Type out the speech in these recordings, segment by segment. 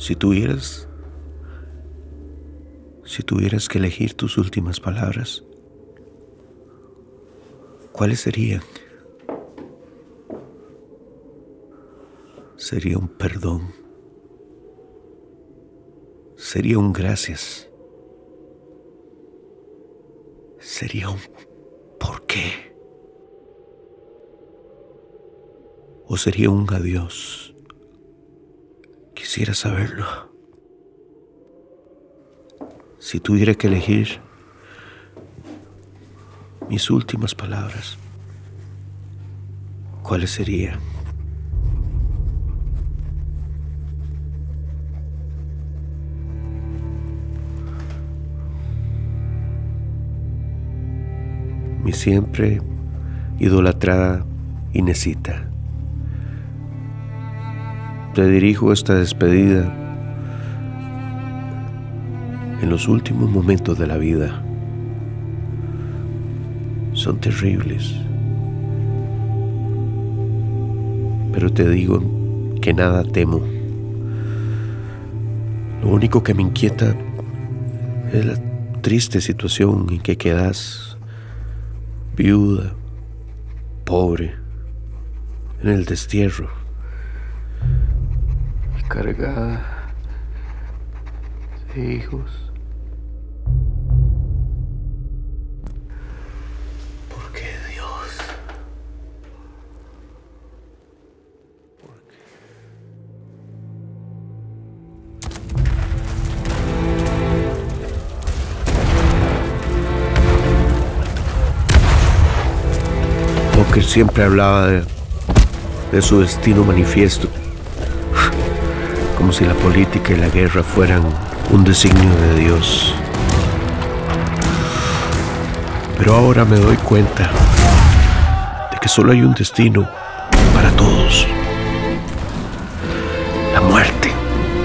Si tuvieras que elegir tus últimas palabras, ¿cuáles serían? Sería un perdón. Sería un gracias. Sería un ¿por qué? ¿O sería un adiós? Quisiera saberlo. Si tuviera que elegir mis últimas palabras, ¿cuáles serían? Mi siempre idolatrada Inesita, te dirijo esta despedida en los últimos momentos de la vida. Son terribles, pero te digo que nada temo. Lo único que me inquieta es la triste situación en que quedas, viuda, pobre, en el destierro, cargada de hijos. ¿Por qué, Dios? ¿Por qué? Walker siempre hablaba de su destino manifiesto, como si la política y la guerra fueran un designio de Dios. Pero ahora me doy cuenta de que solo hay un destino para todos: la muerte.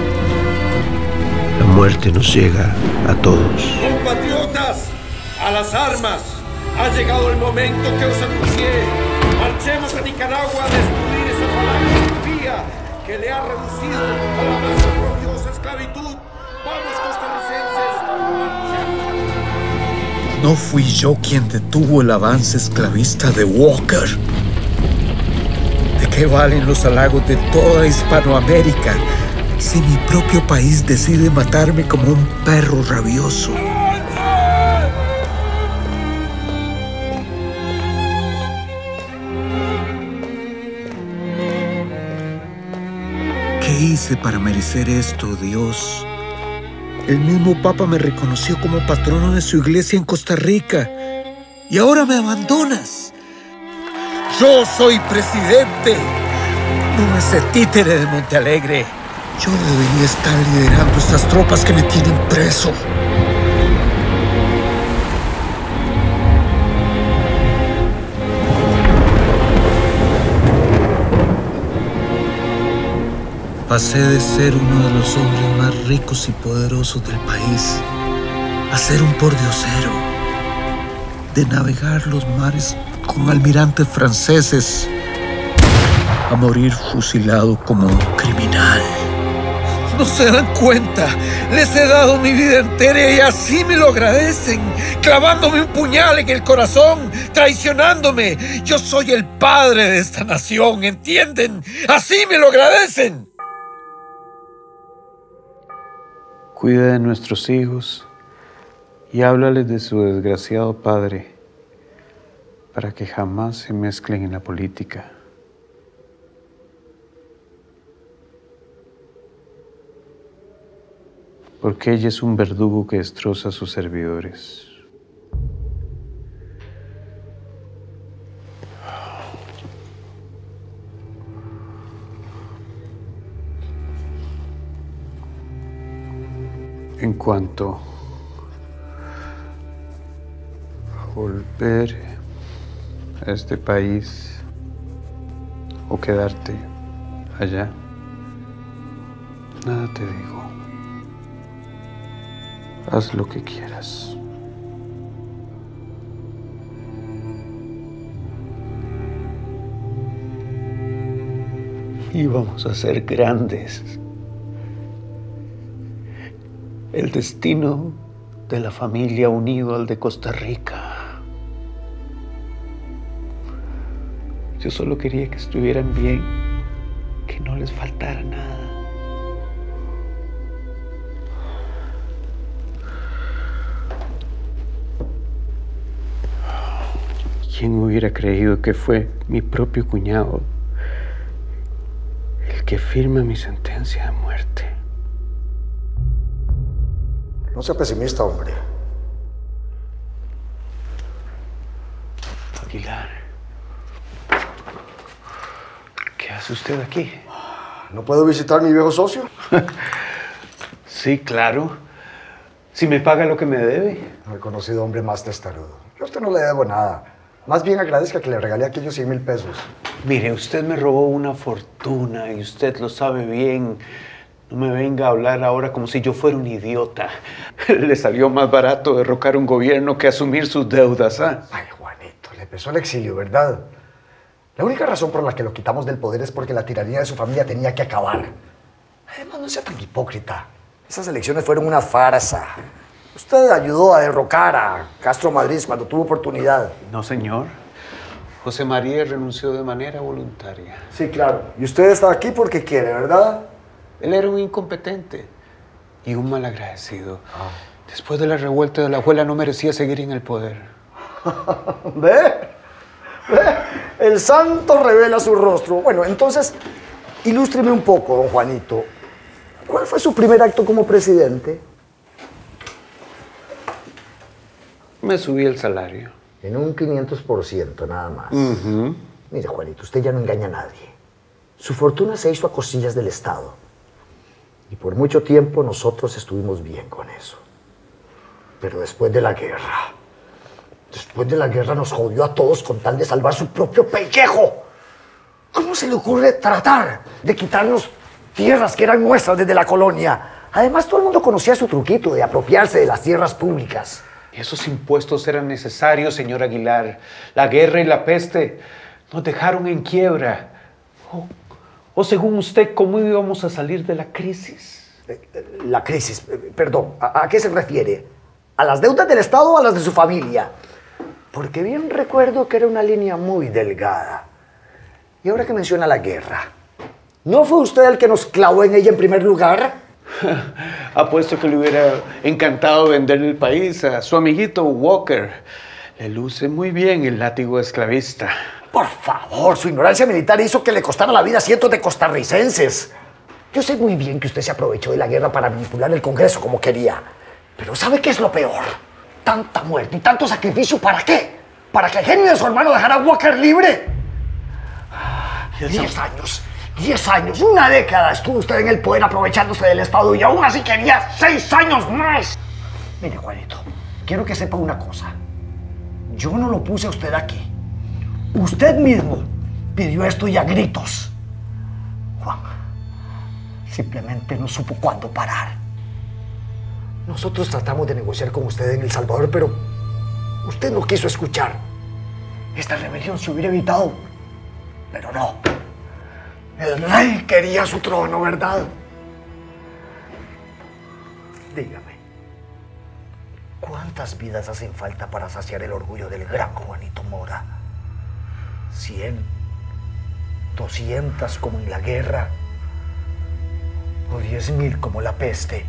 La muerte nos llega a todos. Compatriotas, a las armas. Ha llegado el momento que os anuncié. Marchemos a Nicaragua a destruir esa falange impía que le ha reducido a la más oprobiosa esclavitud. ¡Vamos, costarricenses! ¡Marchemos! No fui yo quien detuvo el avance esclavista de Walker. ¿De qué valen los halagos de toda Hispanoamérica si mi propio país decide matarme como un perro rabioso? ¿Qué hice para merecer esto, Dios? El mismo Papa me reconoció como patrono de su iglesia en Costa Rica. Y ahora me abandonas. Yo soy presidente, no ese títere de Montealegre. Yo debería estar liderando estas tropas que me tienen preso. Pasé de ser uno de los hombres más ricos y poderosos del país a ser un pordiosero, de navegar los mares con almirantes franceses, a morir fusilado como un criminal. No se dan cuenta, les he dado mi vida entera y así me lo agradecen, clavándome un puñal en el corazón, traicionándome. Yo soy el padre de esta nación, ¿entienden? Así me lo agradecen. Cuida de nuestros hijos y háblales de su desgraciado padre para que jamás se mezclen en la política. Porque ella es un verdugo que destroza a sus servidores. En cuanto a volver a este país o quedarte allá, nada te digo. Haz lo que quieras. Y vamos a ser grandes. el destino de la familia unido al de Costa Rica. Yo solo quería que estuvieran bien, que no les faltara nada. ¿Quién hubiera creído que fue mi propio cuñado el que firma mi sentencia de muerte? No sea pesimista, hombre. Aguilar, ¿qué hace usted aquí? ¿No puedo visitar a mi viejo socio? Sí, claro. Si me paga lo que me debe. No he conocido hombre más testarudo. Yo a usted no le debo nada. Más bien agradezca que le regalé aquellos 100,000 pesos. Mire, usted me robó una fortuna y usted lo sabe bien. No me venga a hablar ahora como si yo fuera un idiota. Le salió más barato derrocar un gobierno que asumir sus deudas, ¿ah? Ay, Juanito, le pesó el exilio, ¿verdad? La única razón por la que lo quitamos del poder es porque la tiranía de su familia tenía que acabar. Además, no sea tan hipócrita. Esas elecciones fueron una farsa. Usted ayudó a derrocar a Castro Madrid cuando tuvo oportunidad. No, señor. José María renunció de manera voluntaria. Sí, claro. Y usted está aquí porque quiere, ¿verdad? Él era un incompetente y un malagradecido. Después de la revuelta de la abuela no merecía seguir en el poder. ¿Ve? El santo revela su rostro. Bueno, entonces, ilústreme un poco, don Juanito. ¿Cuál fue su primer acto como presidente? Me subí el salario. En un 500% nada más. Mire, Juanito, usted ya no engaña a nadie. Su fortuna se hizo a costillas del Estado. Y por mucho tiempo nosotros estuvimos bien con eso. Pero después de la guerra nos jodió a todos con tal de salvar su propio pellejo. ¿Cómo se le ocurre tratar de quitarnos tierras que eran nuestras desde la colonia? Además, todo el mundo conocía su truquito de apropiarse de las tierras públicas. Esos impuestos eran necesarios, señor Aguilar. La guerra y la peste nos dejaron en quiebra. O según usted, ¿cómo íbamos a salir de la crisis? La crisis, perdón, ¿a qué se refiere? ¿A las deudas del Estado o a las de su familia? Porque bien recuerdo que era una línea muy delgada. Y ahora que menciona la guerra, ¿no fue usted el que nos clavó en ella en primer lugar? Apuesto que le hubiera encantado vender el país a su amiguito Walker. Le luce muy bien el látigo esclavista. Por favor, su ignorancia militar hizo que le costara la vida a cientos de costarricenses. Yo sé muy bien que usted se aprovechó de la guerra para manipular el Congreso como quería. Pero ¿sabe qué es lo peor? Tanta muerte y tanto sacrificio, ¿para qué? ¿Para que el genio de su hermano dejara a Walker libre? 10 años, una década estuvo usted en el poder aprovechándose del Estado y aún así quería 6 años más. Mire, Juanito, quiero que sepa una cosa. Yo no lo puse a usted aquí. Usted mismo pidió esto y a gritos. Juan, simplemente no supo cuándo parar. Nosotros tratamos de negociar con usted en El Salvador, pero usted no quiso escuchar. Esta rebelión se hubiera evitado, pero no. El rey quería su trono, ¿verdad? Dígame, ¿cuántas vidas hacen falta para saciar el orgullo del gran Juanito Mora? 100, 200 como en la guerra, o 10,000 como la peste.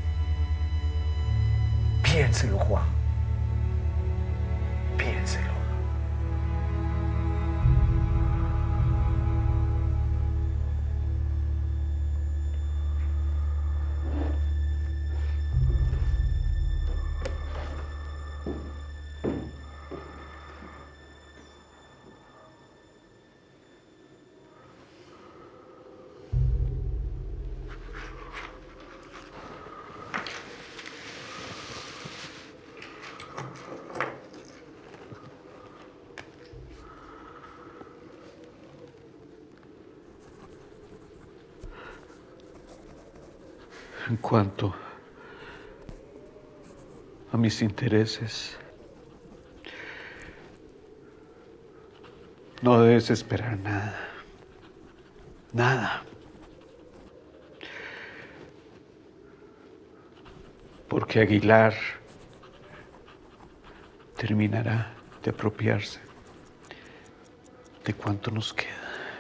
Piénselo, Juan. Piénselo. En cuanto a mis intereses, no debes esperar nada. Nada. Porque Aguilar terminará de apropiarse de cuánto nos queda.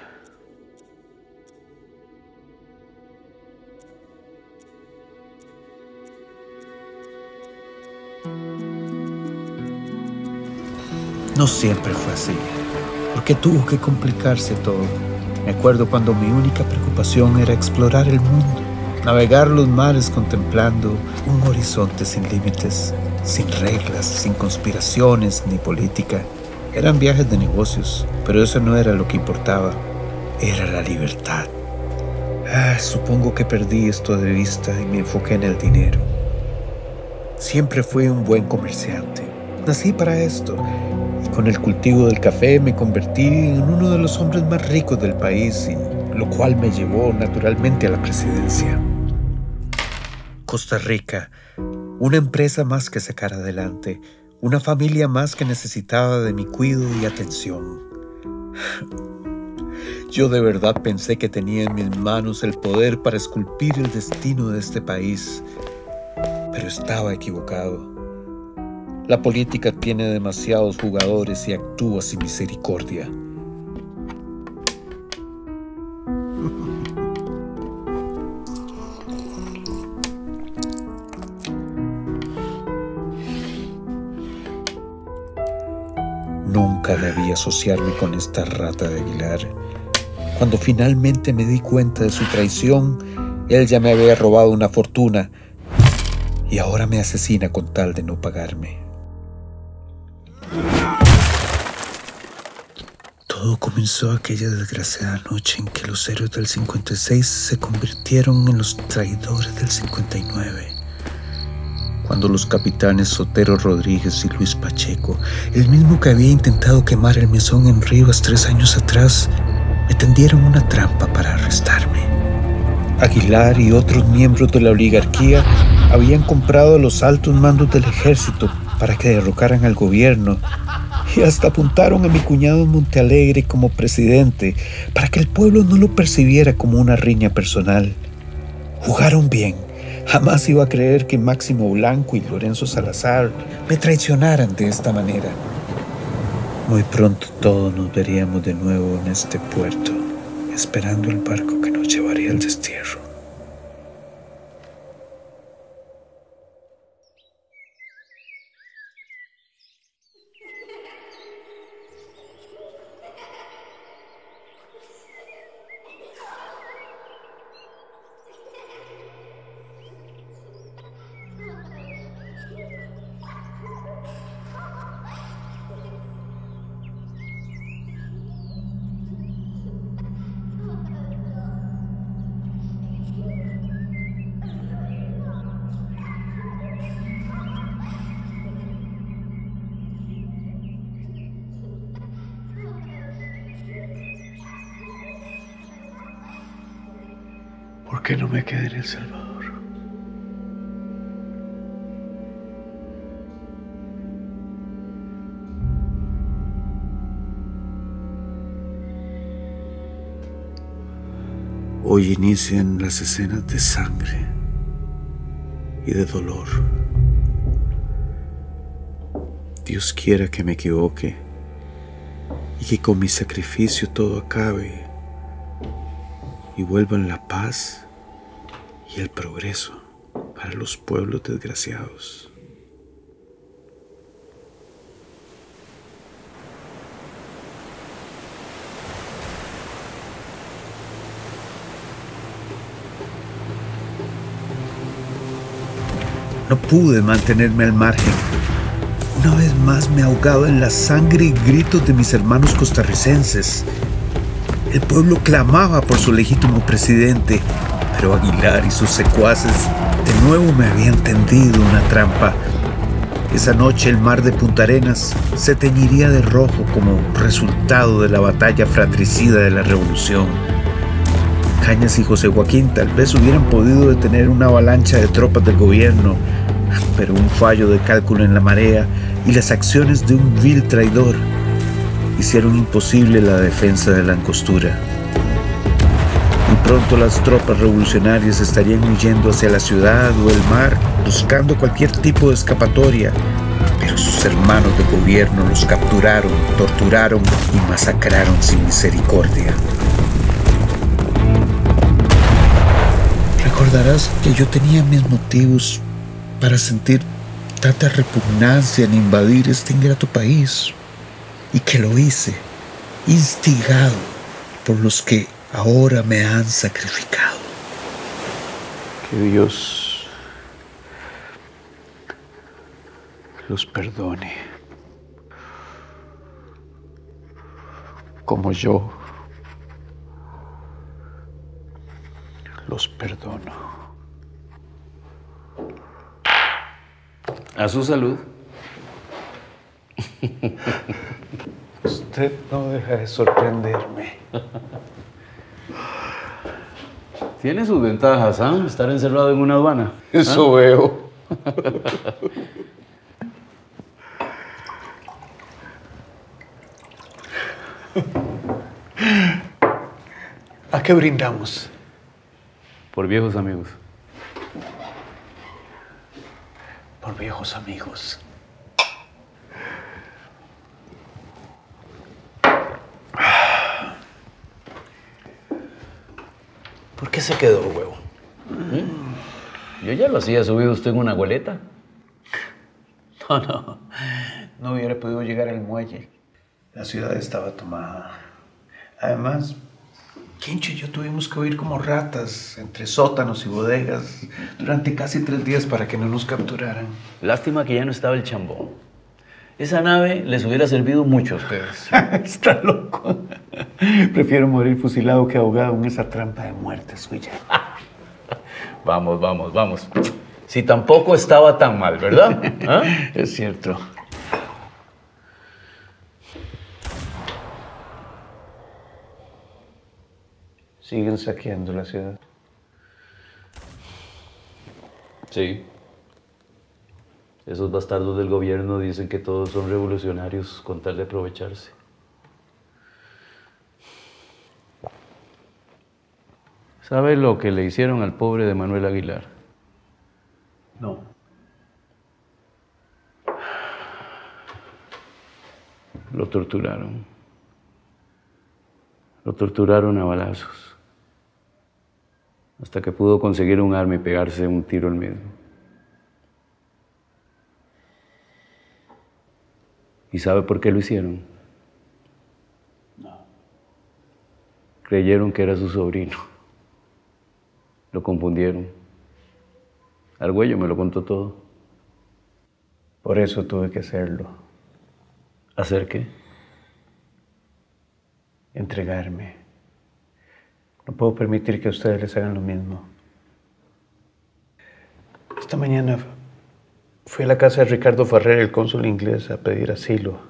No siempre fue así, porque tuvo que complicarse todo. Me acuerdo cuando mi única preocupación era explorar el mundo, navegar los mares contemplando un horizonte sin límites, sin reglas, sin conspiraciones ni política. Eran viajes de negocios, pero eso no era lo que importaba, era la libertad. Supongo que perdí esto de vista y me enfoqué en el dinero. Siempre fui un buen comerciante, nací para esto. Con el cultivo del café me convertí en uno de los hombres más ricos del país, lo cual me llevó naturalmente a la presidencia. Costa Rica, una empresa más que sacar adelante, una familia más que necesitaba de mi cuidado y atención. Yo de verdad pensé que tenía en mis manos el poder para esculpir el destino de este país, pero estaba equivocado. La política tiene demasiados jugadores y actúa sin misericordia. Nunca debí asociarme con esta rata de Aguilar. Cuando finalmente me di cuenta de su traición, él ya me había robado una fortuna y ahora me asesina con tal de no pagarme. Todo comenzó aquella desgraciada noche en que los héroes del 56 se convirtieron en los traidores del 59. Cuando los capitanes Sotero Rodríguez y Luis Pacheco, el mismo que había intentado quemar el mesón en Rivas 3 años atrás, me tendieron una trampa para arrestarme. Aguilar y otros miembros de la oligarquía habían comprado a los altos mandos del ejército para que derrocaran al gobierno y hasta apuntaron a mi cuñado Montealegre como presidente para que el pueblo no lo percibiera como una riña personal. Jugaron bien. Jamás iba a creer que Máximo Blanco y Lorenzo Salazar me traicionaran de esta manera. Muy pronto todos nos veríamos de nuevo en este puerto, esperando el barco que nos llevaría al destierro. ¿Por qué no me quedé en El Salvador? Hoy inician las escenas de sangre y de dolor. Dios quiera que me equivoque y que con mi sacrificio todo acabe y vuelvan la paz y el progreso para los pueblos desgraciados. No pude mantenerme al margen. Una vez más me ahogaba en la sangre y gritos de mis hermanos costarricenses. El pueblo clamaba por su legítimo presidente, pero Aguilar y sus secuaces de nuevo me habían tendido una trampa. Esa noche el mar de Punta Arenas se teñiría de rojo como resultado de la batalla fratricida de la revolución. Cañas y José Joaquín tal vez hubieran podido detener una avalancha de tropas del gobierno, pero un fallo de cálculo en la marea y las acciones de un vil traidor hicieron imposible la defensa de la Angostura. Muy Pronto las tropas revolucionarias estarían huyendo hacia la ciudad o el mar, buscando cualquier tipo de escapatoria. Pero sus hermanos de gobierno los capturaron, torturaron y masacraron sin misericordia. Recordarás que yo tenía mis motivos para sentir tanta repugnancia en invadir este ingrato país, y que lo hice, instigado por los que ahora me han sacrificado. Que Dios los perdone, como yo los perdono. A su salud. Usted no deja de sorprenderme. Tiene sus ventajas, ¿ah? Estar encerrado en una aduana. Eso veo. ¿A qué brindamos? Por viejos amigos. Por viejos amigos. ¿Por qué se quedó, huevo? Yo ya lo hacía subido usted en una goleta. No hubiera podido llegar al muelle. La ciudad estaba tomada. Además, Quincho y yo tuvimos que huir como ratas entre sótanos y bodegas durante casi 3 días para que no nos capturaran. Lástima que ya no estaba el chambón. Esa nave les hubiera servido mucho a ustedes. Está loco. Prefiero morir fusilado que ahogado en esa trampa de muerte suya. Vamos. Si tampoco estaba tan mal, ¿verdad? ¿Ah? Es cierto. Siguen saqueando la ciudad. Sí. Esos bastardos del gobierno dicen que todos son revolucionarios con tal de aprovecharse. ¿Sabe lo que le hicieron al pobre de Manuel Aguilar? No. Lo torturaron. Lo torturaron a balazos. Hasta que pudo conseguir un arma y pegarse un tiro él mismo. ¿Y sabe por qué lo hicieron? No. Creyeron que era su sobrino. Lo confundieron. Argüello me lo contó todo. Por eso tuve que hacerlo. ¿Hacer qué? Entregarme. No puedo permitir que ustedes les hagan lo mismo. Esta mañana fui a la casa de Ricardo Ferrer, el cónsul inglés, a pedir asilo.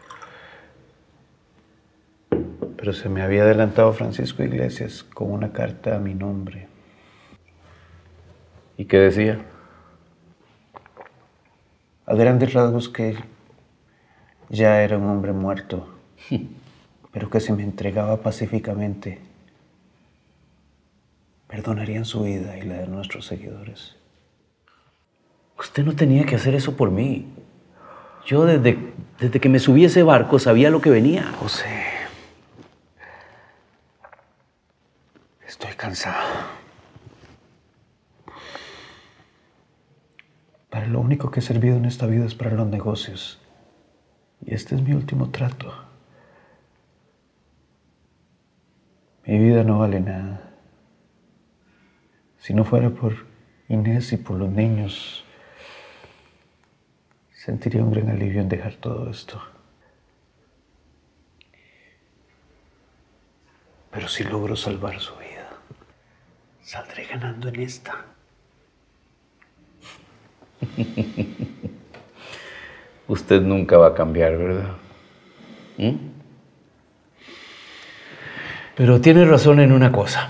Pero se me había adelantado Francisco Iglesias con una carta a mi nombre. ¿Y qué decía? A grandes rasgos que él ya era un hombre muerto, pero que si me entregaba pacíficamente, perdonarían su vida y la de nuestros seguidores. Usted no tenía que hacer eso por mí. Yo desde que me subí a ese barco sabía lo que venía. José, estoy cansado. Para lo único que he servido en esta vida es para los negocios. Y este es mi último trato. Mi vida no vale nada. Si no fuera por Inés y por los niños, sentiría un gran alivio en dejar todo esto. Pero si logro salvar su vida, saldré ganando en esta. Usted nunca va a cambiar, ¿verdad? Pero tiene razón en una cosa.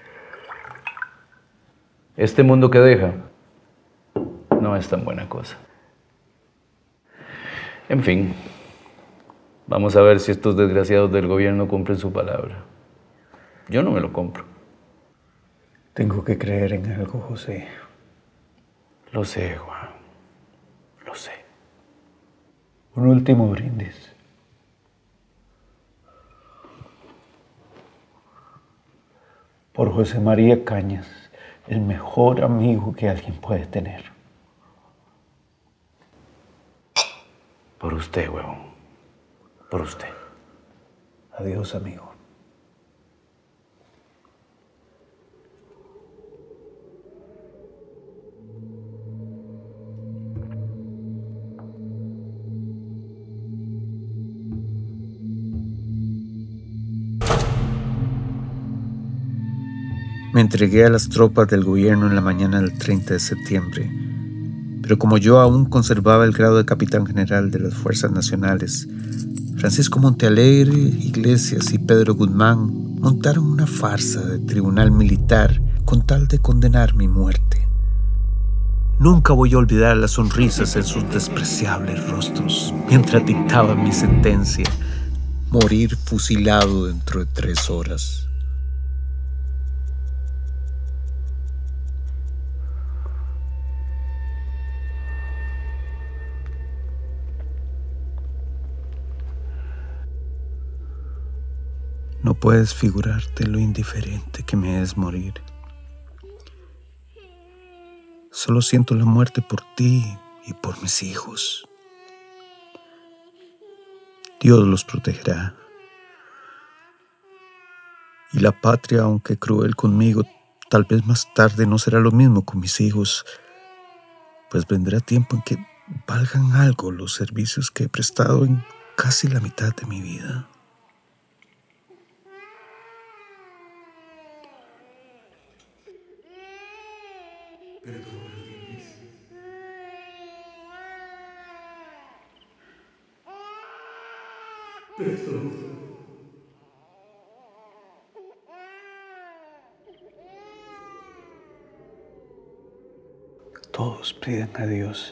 Este mundo que deja no es tan buena cosa. En fin, vamos a ver si estos desgraciados del gobierno cumplen su palabra. Yo no me lo compro. Tengo que creer en algo, José. Lo sé, Juan. Lo sé. Un último brindis. Por José María Cañas, el mejor amigo que alguien puede tener. Por usted, huevón. Por usted. Adiós, amigo. Me entregué a las tropas del gobierno en la mañana del 30 de septiembre, pero como yo aún conservaba el grado de capitán general de las Fuerzas Nacionales, Francisco Montealegre, Iglesias y Pedro Guzmán montaron una farsa de tribunal militar con tal de condenar mi muerte. Nunca voy a olvidar las sonrisas en sus despreciables rostros mientras dictaban mi sentencia: morir fusilado dentro de 3 horas. No puedes figurarte lo indiferente que me es morir. Solo siento la muerte por ti y por mis hijos. Dios los protegerá. Y la patria, aunque cruel conmigo, tal vez más tarde no será lo mismo con mis hijos, pues vendrá tiempo en que valgan algo los servicios que he prestado en casi la mitad de mi vida. Todos piden a Dios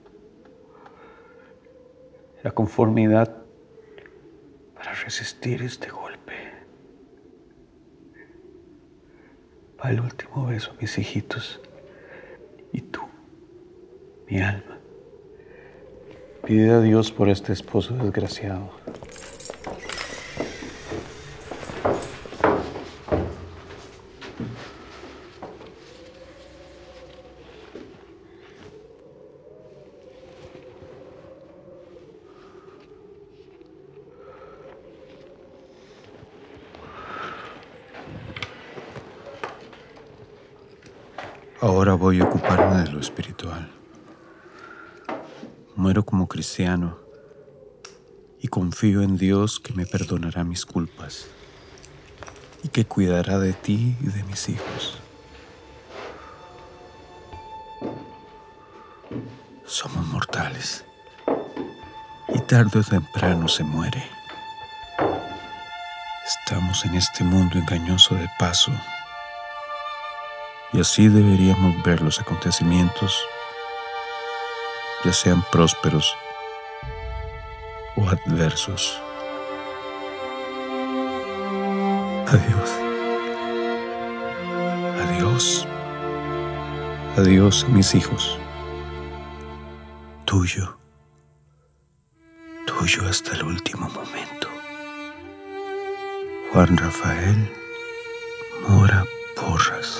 la conformidad para resistir este golpe. Va el último beso a mis hijitos. Y tú, mi alma, pide a Dios por este esposo desgraciado. Ahora voy a ocuparme de lo espiritual. Muero como cristiano y confío en Dios que me perdonará mis culpas y que cuidará de ti y de mis hijos. Somos mortales y tarde o temprano se muere. Estamos en este mundo engañoso de paso. Y así deberíamos ver los acontecimientos, ya sean prósperos o adversos. Adiós. Adiós. Adiós a mis hijos. Tuyo. Tuyo hasta el último momento. Juan Rafael Mora Porras.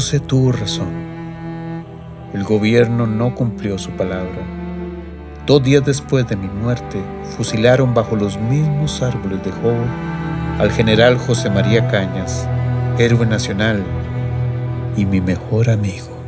José tuvo razón. El gobierno no cumplió su palabra. 2 días después de mi muerte, fusilaron bajo los mismos árboles de Jobo al general José María Cañas, héroe nacional y mi mejor amigo.